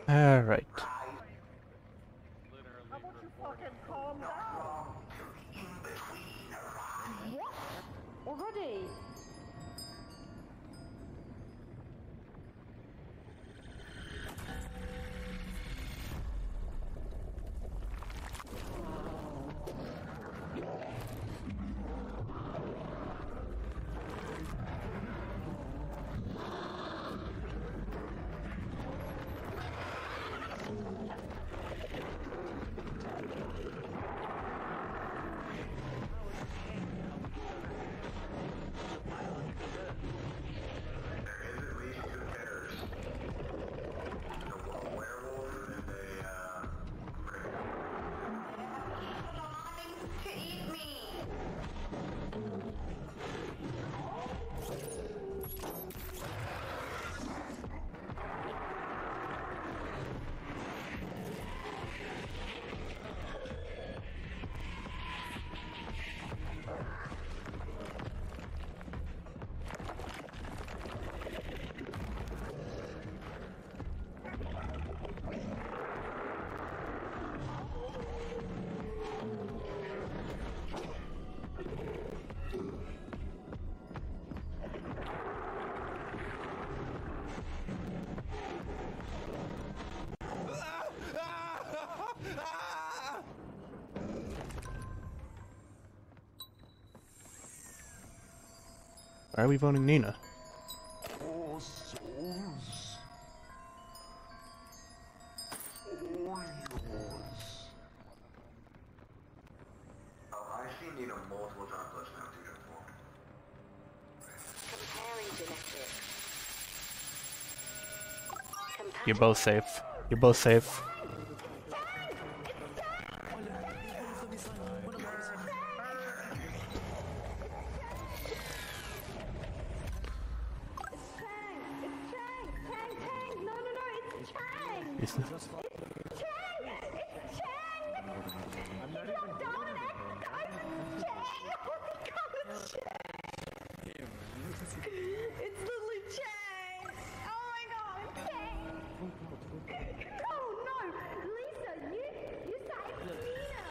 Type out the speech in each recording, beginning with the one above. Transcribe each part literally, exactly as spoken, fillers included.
Alright. How about you fucking calm down? What? Already? Why are we voting Nina? Four souls. All yours. Oh, I've seen Nina multiple times less now, two times more. Comparing genetics. You're both safe. You're both safe. It's Chang! It's Chang! It's Chang! I'm not even doing it! Guys, it's Chang! Oh my god, it's Chang! It's literally Chang! Oh my god, it's Chang! Oh no! Lisa, you, you saved Nina!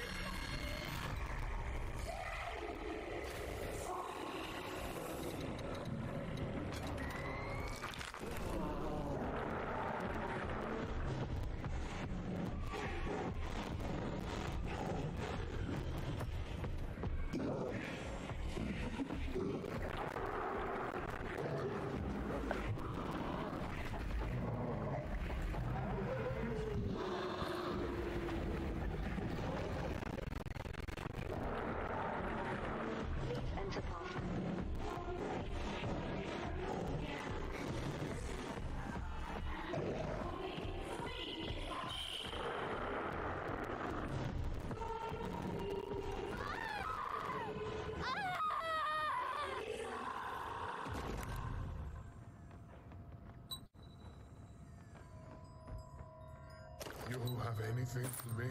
You have anything for me?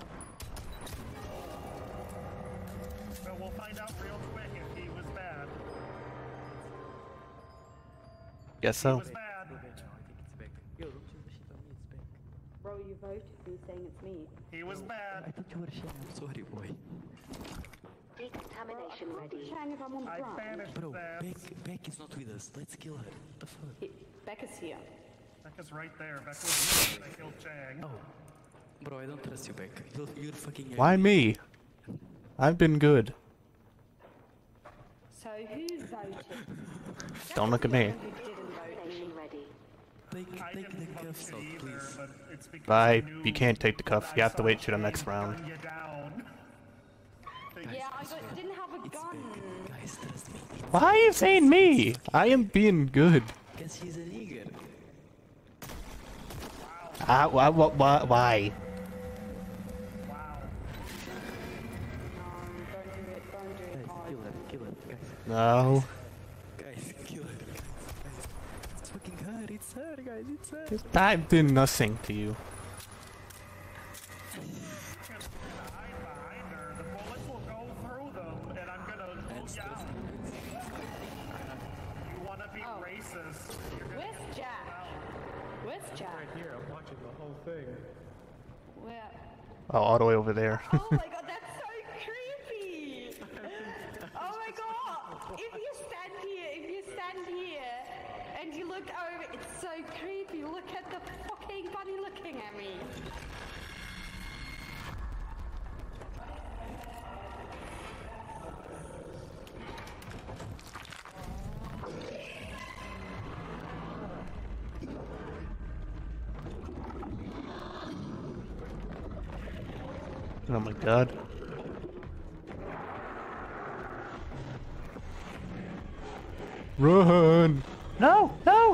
So we'll find out real quick if he was bad. Guess He so. was bad. Bro, you voted me saying it's me. He was bad. I thought you were Shane. I'm sorry, boy. Decontamination ready. Chang, if I'm on I front. banished Bro, that. Beck, Beck is not with us. Let's kill her. What the fuck? He- Becca's here. Becca's right there. Becca was here. They killed Chang. Oh. Bro, I don't trust you, Beck. You're, you're fucking... Why me? I've been good. So who voted? Don't look at me. Who didn't vote me? Ready. Take, I take didn't the vote cuffs it off, either, please. but it's because Bye. I knew You can't take the cuffs. that You have to I wait saw till the next Chang round. gun you down. Yeah, I got, didn't have a It's gun. Beck. Guys, trust me. Why are you saying me? I am being good. Because he's an eager. Ah, why, why, why? why? Wow. No, don't do it, don't do it. Guys, Oh, kill her. Kill her. Guys. No. Guys, kill her. Guys, it's fucking her. It's her, guys. It's her. I've done nothing to you. Just hide behind her. The bullets will go through them, and I'm gonna That's pull you out. You wanna be Oh. racist? You're gonna Where's Jack? Where's Jack? Here, I'm watching thing. Where? Oh, all the way over there. Oh my god, that's so creepy! Oh my god! If you stand here, if you stand here, and you look over, it's so creepy. Look at the fucking bunny looking at me. Oh my god. Run! No! No!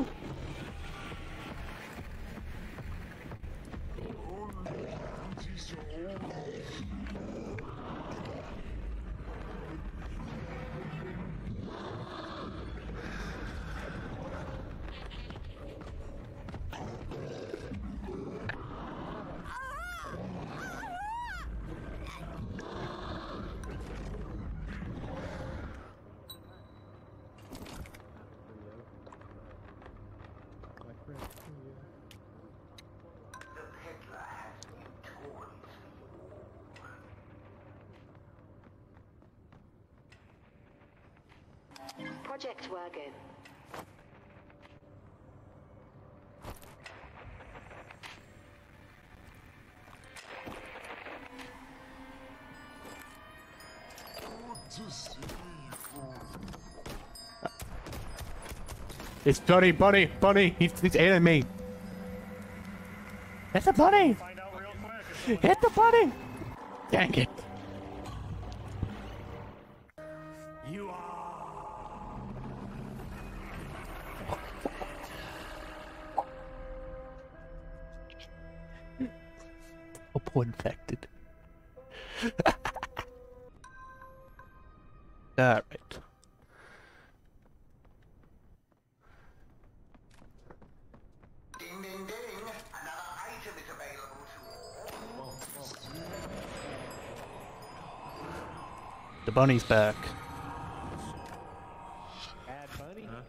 Project Wagon. It's Bunny, Bunny, Bunny! He's, he's ailing me! It's a bunny! Find out real quick. Hit the bunny! Dang it! You are. Opal infected. Alright. Ding, ding, ding. Another item is available to all. The bunny's back. Bad bunny? I'm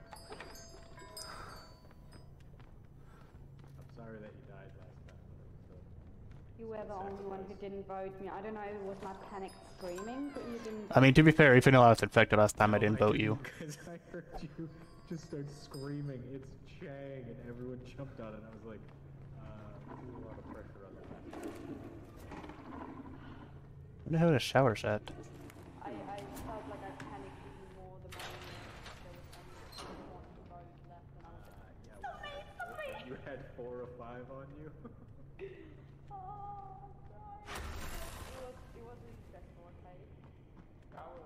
sorry that you died last time. So. You were the only one who didn't vote me. I don't know if it was my panic screaming, but you didn't. I mean, to be fair, even though I was infected last time, I didn't vote you. Because I heard you just start screaming, it's Chang, and everyone jumped on it. And I was like, uh, there's a lot of pressure on that. Where the hell the shower's at? I, I felt like I panicked even more the moment there was only one vote left, and I was like, Uh, yeah, sorry, sorry. you had four or five on you. Oh, God. It was, it was really stressful, okay? That was...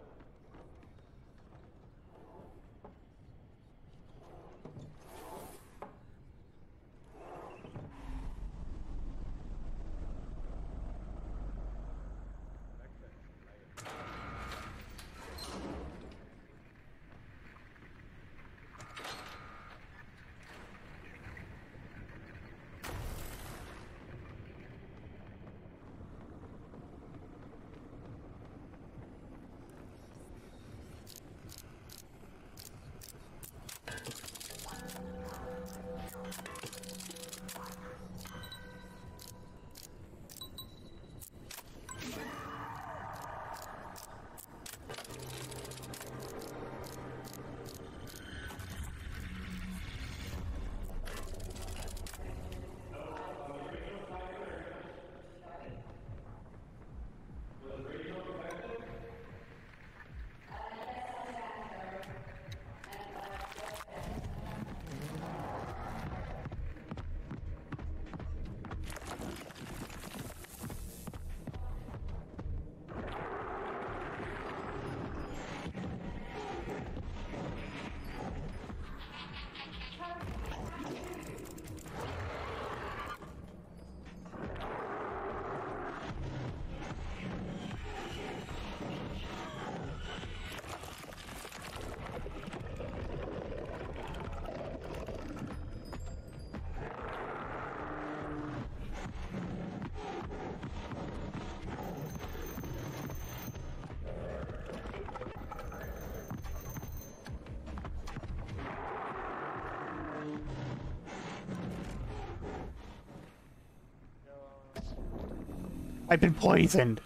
I've been poisoned.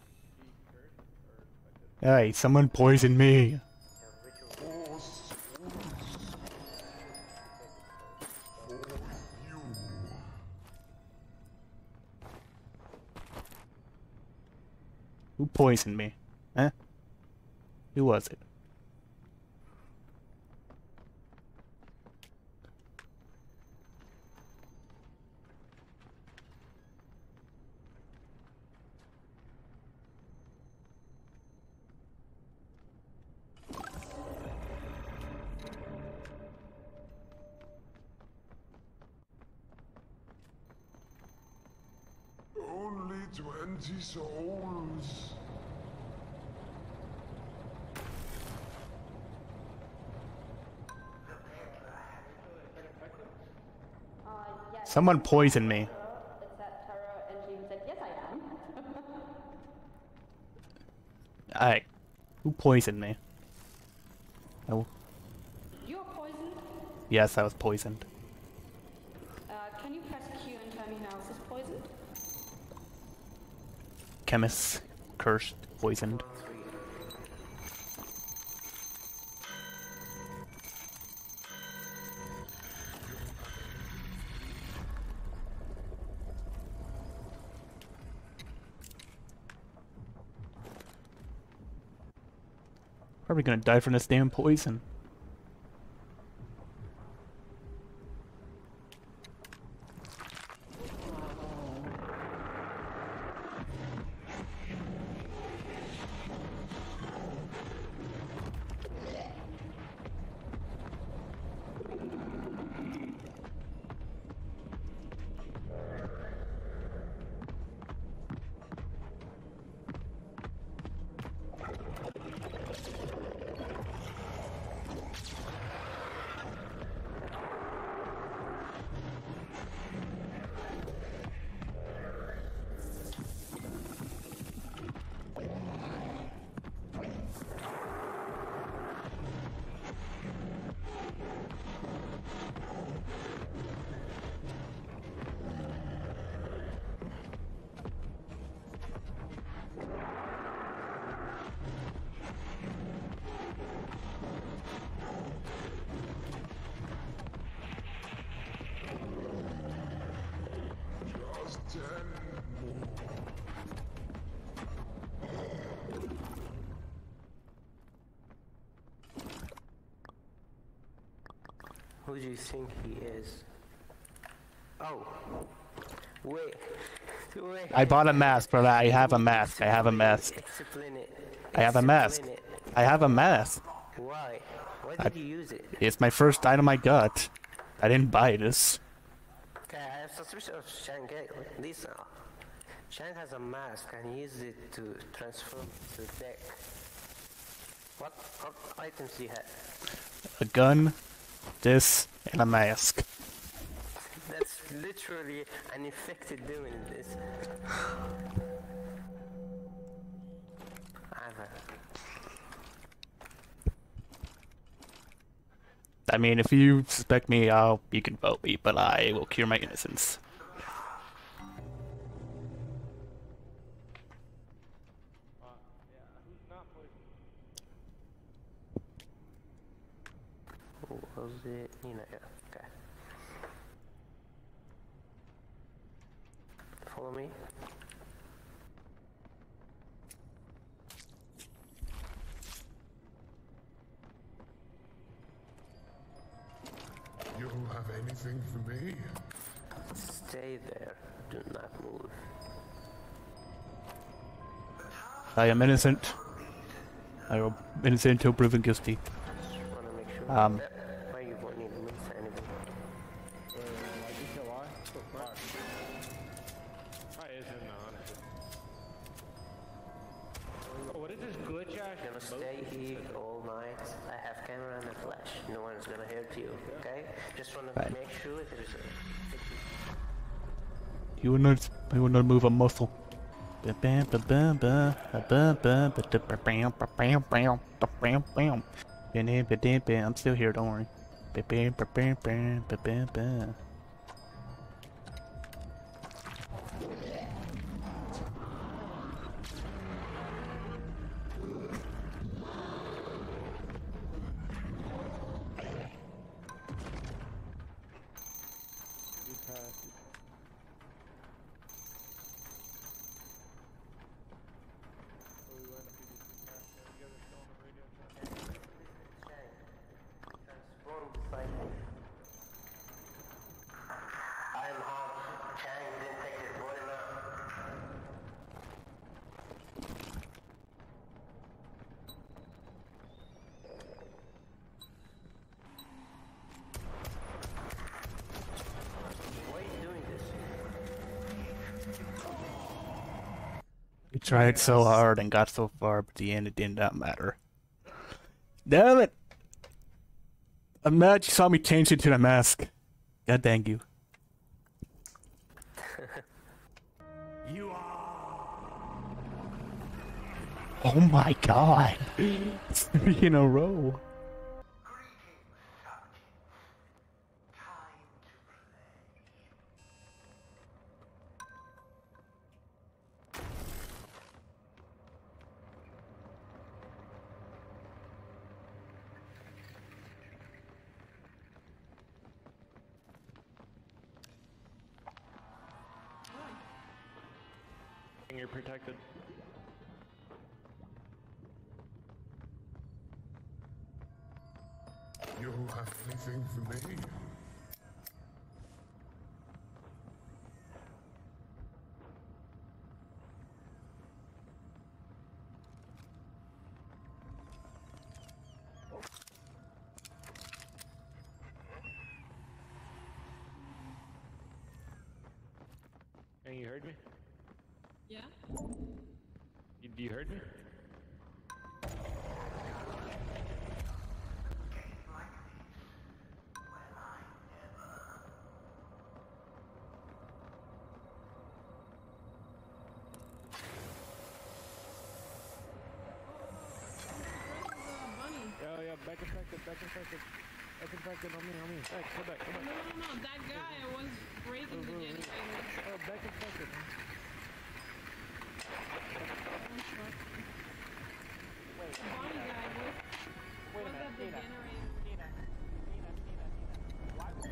Hey, someone poisoned me. Who poisoned me? Huh? Who was it? Only twenty souls. Uh, yes. Someone poisoned me. It's that Tara, and she said, yes, I am. Hey, who poisoned me? Oh, You're poisoned. yes, I was poisoned. Uh, can you press Q and tell me who else is poisoned? Chemist, cursed, poisoned. Probably gonna die from this damn poison. Just ten more. Who do you think he is? Oh, wait, wait. I bought a mask, but I have a mask. I have a mask. Explain it. I have a mask. Explain it. I have a mask. Why? Why did you use it? It's my first item I got. I didn't buy this. Okay, I have suspicion of Shang. Listen, Shang has a mask and he uses it to transform the deck. What, what items do you have? A gun, this, and a mask. That's literally an infected doing this. I have a... I mean, if you suspect me, I'll, you can vote me, but I will cure my innocence. Who was it? You know, yeah, okay. Follow me. You don't have anything for me? Stay there. Do not move. I am innocent. I am innocent until proven guilty. Just wanna make sure. Um, that why you won't need to move to anything. What is this glitch ass? Gonna stay here all night. I have camera and a flash. No one's gonna hurt you, okay? Just wanna Right. make sure there's a... You will not, you will not move a muscle. I'm still here, don't worry. I'm home. Chang didn't take his boy enough. Why are you doing this? We tried so hard and got so far, but at the end it did not matter. Damn it! I'm mad you saw me change into the mask. God dang you. You are. Oh my god. Three in a row. You're protected. You have anything for me? And you heard me? Yeah? You, you heard me? Yeah, yeah, back infected, back infected. Back infected on me, on me. Back, go back, go back. No, no, no, that guy was breaking the generator. Oh, back infected. Wait, the Bonnie guy was, Wait a was minute, at the Tina. generator. Tina, Tina, Tina, Tina. Why would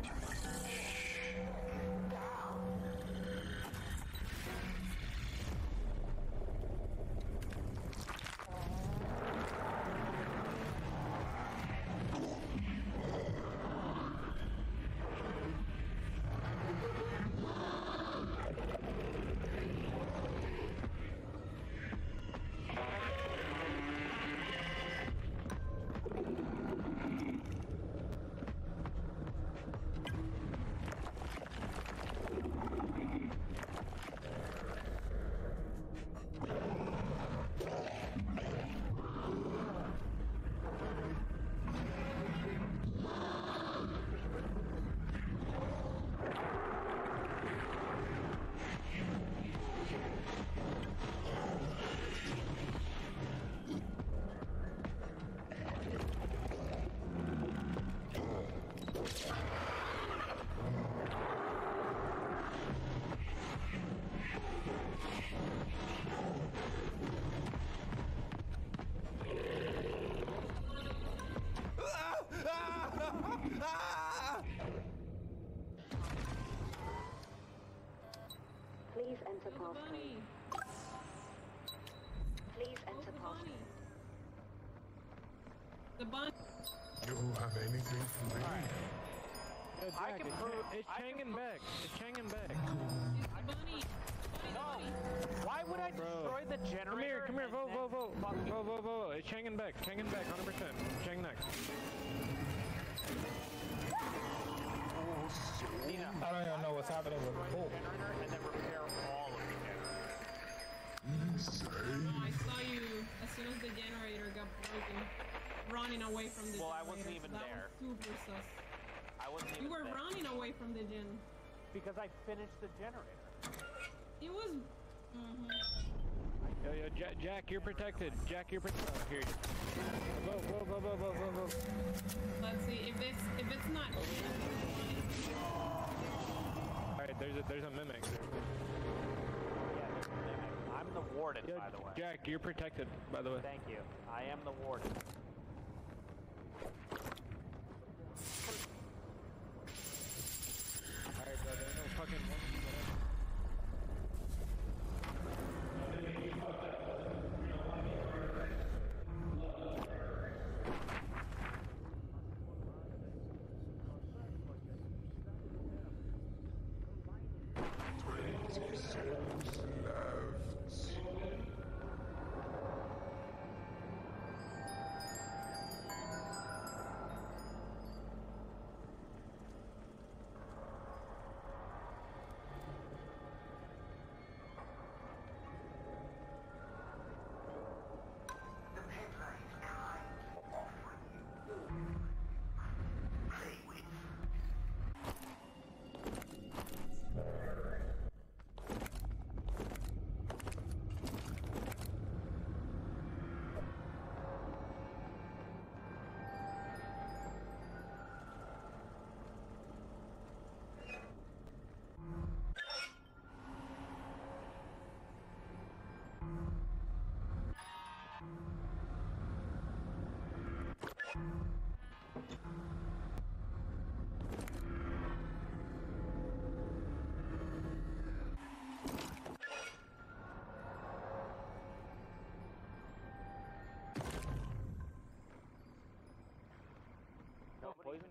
Please enter Where's the passcode. bunny? Please Where's enter the passcode. bunny? The bunny. You have anything for me? Yo, Jack, I can it's, prove- it's I can hanging prove- back. It's hanging back. It's the bunny. No! Why would I Bro. destroy the generator? Come here, come here, and vote, then vote, vote. fucking- Vote, vote, vote. It's hanging back, hanging back, one hundred percent. Chang next. Tina, I don't even know what's happening with the destroy pool. the generator and then repair all of the generators. No, I saw you as soon as the generator got broken, running away from the Well, I generator. wasn't even that there. Was super sus. I wasn't You even were there. running away from the gen. Because I finished the generator. It was. Mm-hmm. Yo, yo, Jack, Jack, you're protected. Jack, you're protected. Oh, here. Vote, vote, vote, vote, vote, vote, vote. Let's see if it's if it's not. Alright, there's a, there's a mimic. Yeah, there's a mimic. I'm the warden, Yo, by the way. Jack, you're protected, by the way. Thank you. I am the warden. Alright, bro, there's no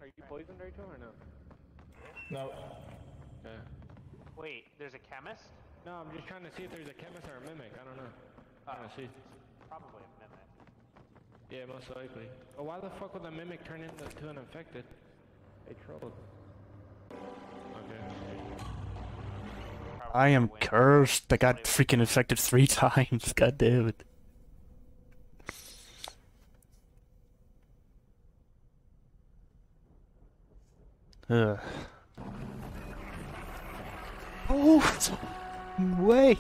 Are you poisoned, Rachel, or no? No. Okay. Wait, there's a chemist? No, I'm just trying to see if there's a chemist or a mimic. I don't know. I'm trying to see. Probably a mimic. Yeah, most likely. But why the fuck would the mimic turn into to an infected? They trolled. Okay. I am cursed. I got freaking infected three times. God damn it. Ugh. Oh, way.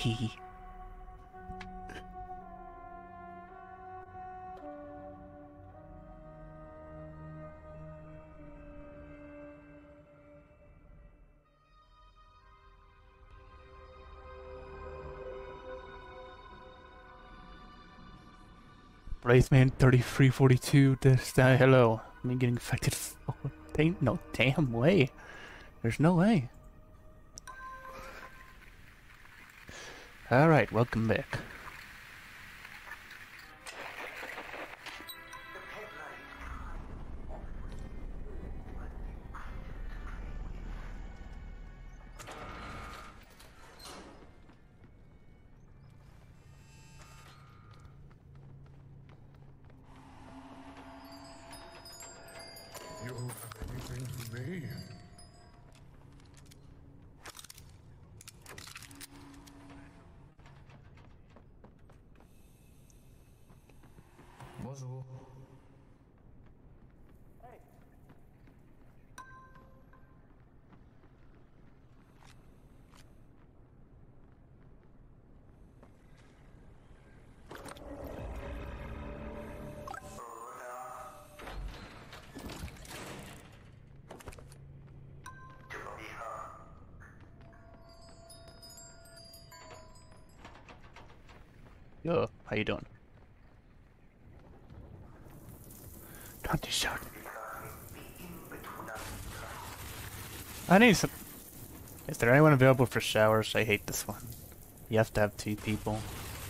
Wraithman thirty-three forty-two, this, uh, hello. Me getting infected. Ain't no damn way. There's no way. Alright, welcome back. You don't have anything for me? Bonjour. Yo, how you doing? Don't you shout. I need some. Is there anyone available for showers? I hate this one. You have to have two people.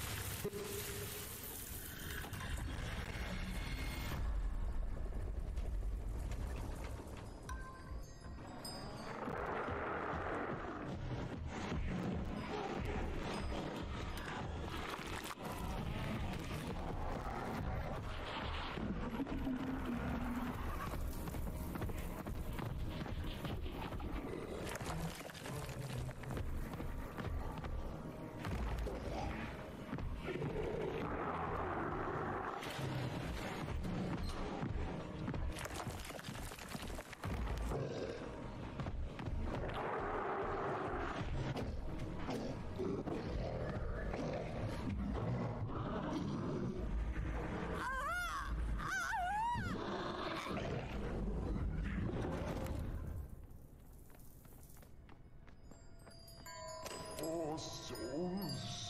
Four souls.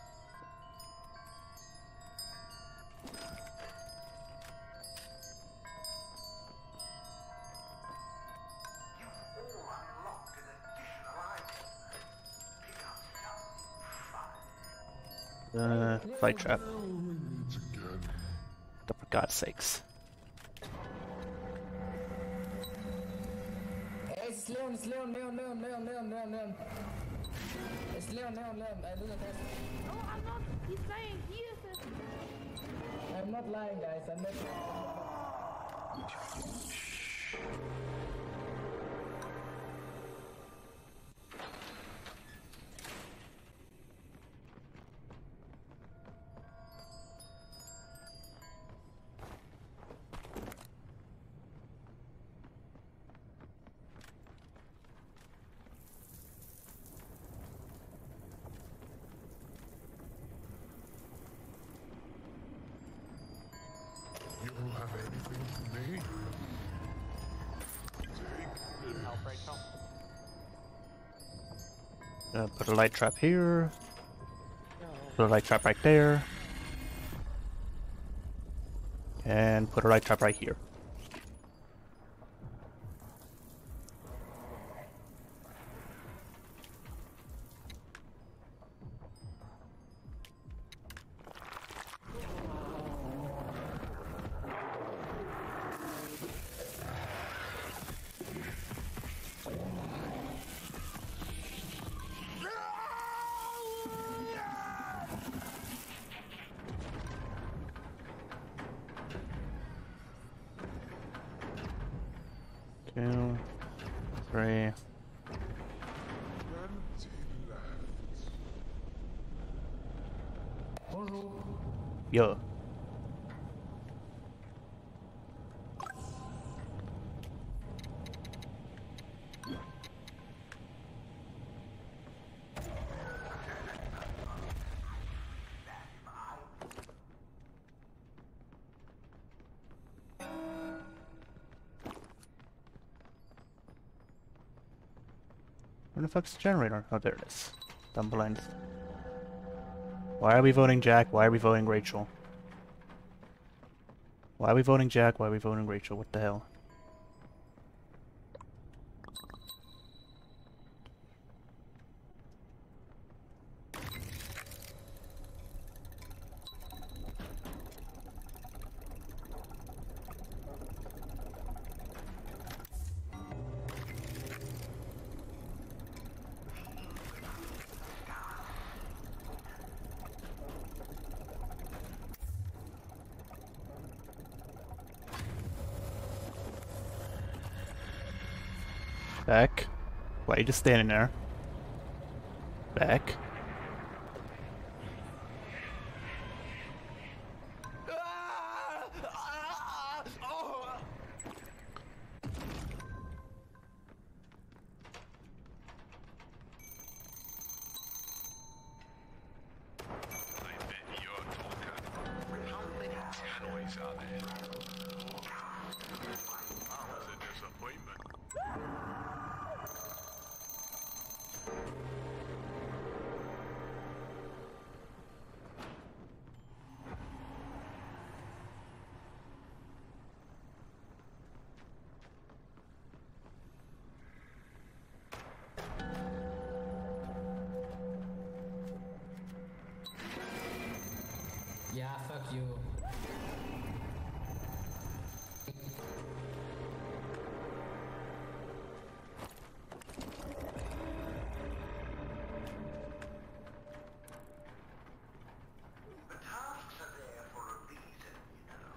Uh, fight trap. Meet again. For God's sakes. Hey, it's Leon, it's Leon, Leon, Leon, Leon, Leon, Leon, Leon. It's Leon, Leon, Leon. I do the test. No, I'm not. He's lying. He is a... I'm not lying, guys. I'm not. You don't have anything for me? Take Help, Rachel. Uh, put a light trap here. Put a light trap right there. And put a light trap right here. Two, three. Bonjour. Yo. Where the fuck's the generator? Oh, there it is. I'm blind. Why are we voting Jack? Why are we voting Rachel? Why are we voting Jack? Why are we voting Rachel? What the hell? Back. Why are you just standing there? Back. Yeah, fuck you. The tasks are there for a reason, you know.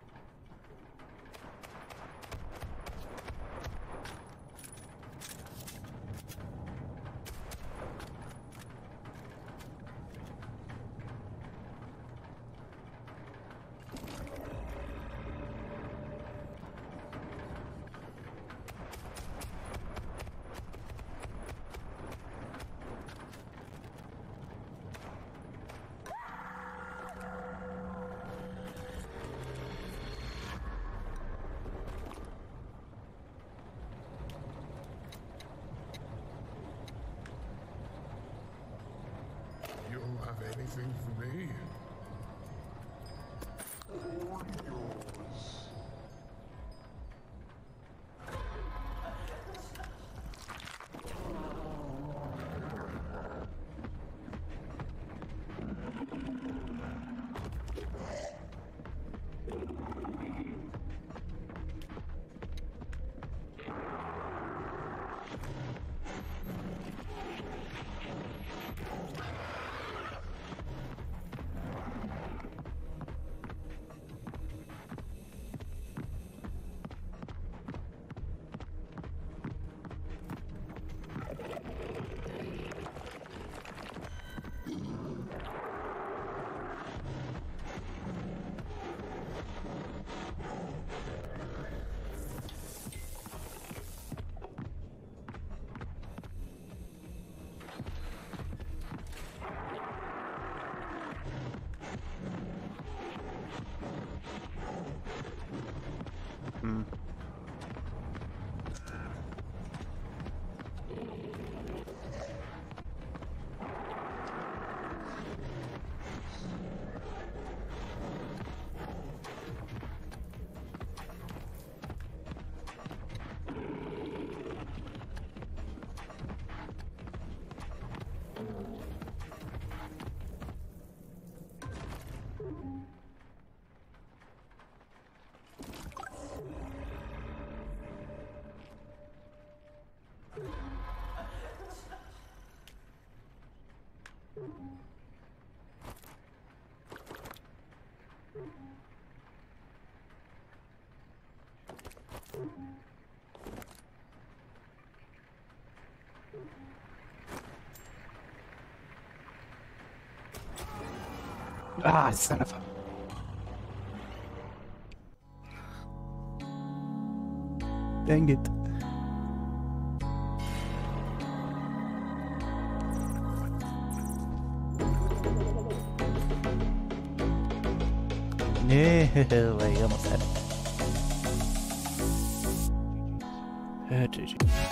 You have anything for me? All yours. Hmm. Ah, son of a... Dang it. No, I almost had it. Uh, G G.